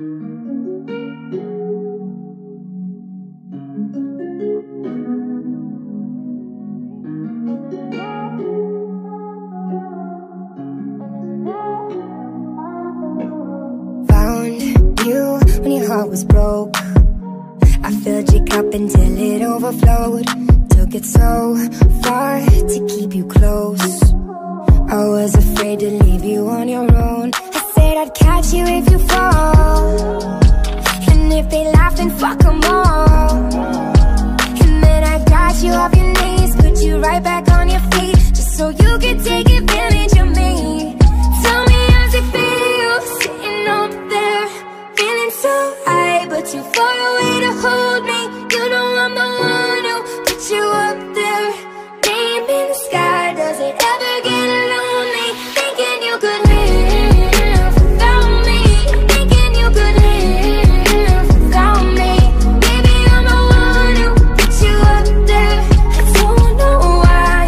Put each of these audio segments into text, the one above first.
Found you when your heart was broke. I filled your cup until it overflowed. Took it so far to keep you close. I was afraid to leave you on your own. I said I'd catch you if you fall, and if they laugh then fuck them all. And then I got you off your knees, put you right back on your feet, just so you could take advantage of me. Tell me how's it feel, sitting up there, feeling so high, but too far away to hold me. You know I'm the one who put you up there, name in the sky. Does it ever get lonely, thinking you could live without me, thinking you could live without me? Baby, I'm the one who put you up there. I don't know why,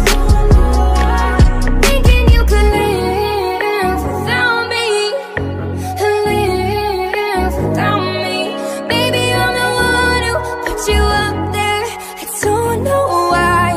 thinking you could live without me, live without me. Baby, I'm the one who put you up there. I don't know why.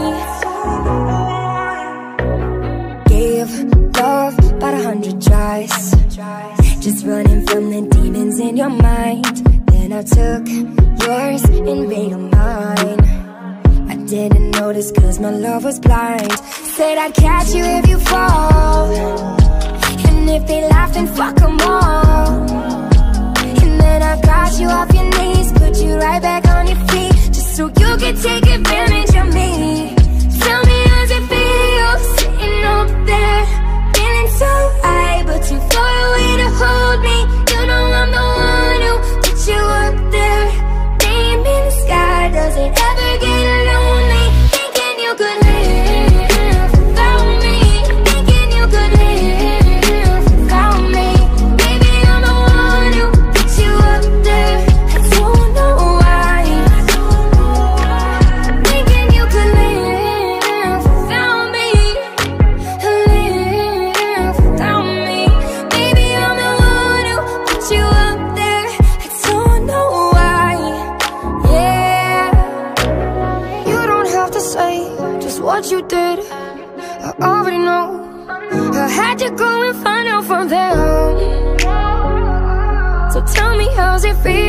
Gave love about 100 tries, just running from the demons in your mind. Then I took yours and made them mine. I didn't notice cause my love was blind. Said I'd catch you if you fall, and if they laugh then fuck them all. And then I got you off your knees, put you right back on your feet, just so you could take advantage of me. Tell me how's it feel, sitting up there, feeling so high, but too far away to hold me. You know I'm the one who put you up there, name in the sky. Does it ever get lonely, thinking you could live without me, thinking you could live without me? Baby, I'm the one who put you up there. I don't know why, thinking you could live without me, live without me. Baby, I'm the one who put you up there. I don't know why. Yeah, you don't have to say just what you did, I already know. I had to go and find out from them. So tell me how's it feel,